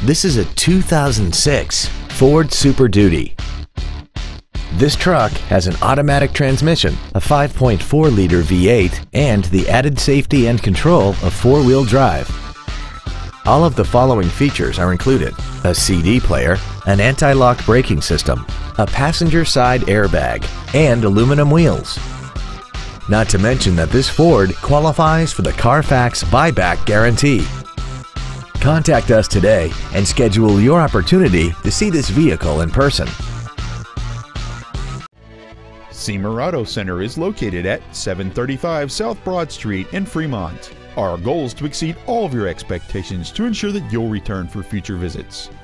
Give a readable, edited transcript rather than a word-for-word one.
This is a 2006 Ford Super Duty. This truck has an automatic transmission, a 5.4-liter V8, and the added safety and control of four-wheel drive. All of the following features are included: a CD player, an anti-lock braking system, a passenger side airbag, and aluminum wheels. Not to mention that this Ford qualifies for the Carfax buyback guarantee. Contact us today and schedule your opportunity to see this vehicle in person. Siemer Auto Center is located at 735 South Broad Street in Fremont. Our goal is to exceed all of your expectations to ensure that you'll return for future visits.